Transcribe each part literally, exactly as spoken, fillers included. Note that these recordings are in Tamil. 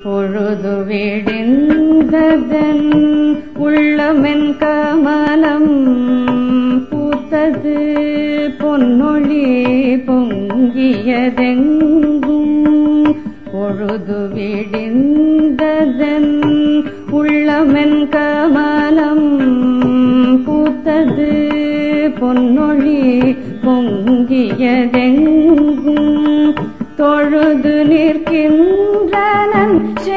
பொழுது விடிந்ததன் உள்ளமென் கமலம் பூத்தது பொன்னொழி பொங்கியதெங்கும். பொழுது விடிந்ததன் உள்ளமென் கமலம் பூத்தது பொன்னொழி பொங்கியதெங்கும். தொழுது நிற்கின்றனன்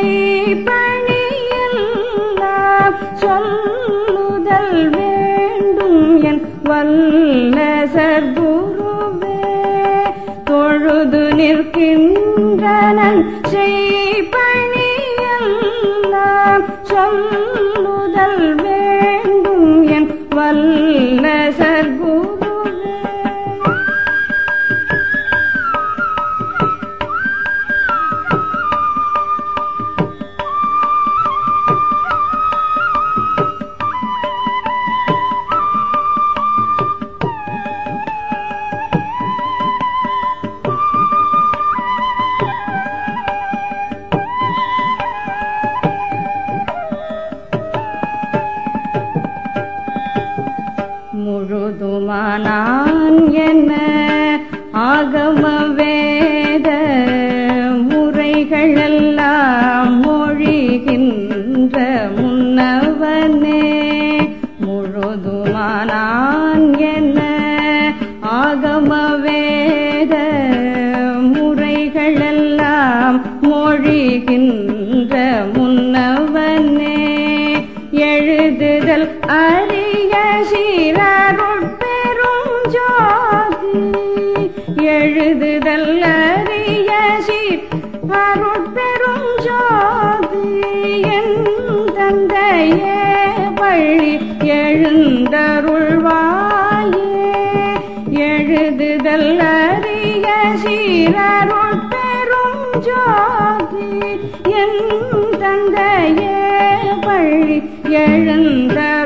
செய்பணியெல்லாம் சொல்லுதல் வேண்டும் என் வல்லசர் குருவே. தொழுது நிற்கின்றனன் செய்பணியெல்லாம் சொல்லுதல் வேண்டும் என் வல்லசர் குருவே. முழுதுமானான் என்ன ஆகம வேத முறைகளெல்லாம் மொழிகின்ற முன்னவனே. முழுதுமானான் என்ன ஆகம வேத முறைகளெல்லாம் மொழிகின்ற முன்னவனே. எழுதுதல் அரிய சீரருட்பெரும் ஜோதி. எழுதுதல் அரிய சீரருட்பெரும் ஜோதி. என் தந்தையே வழி எழுந்தருள்வாயே. எழுதுதல் அரிய சீரருட்பெரும் ஜோதி. என் தந்தையே வழி எழுந்த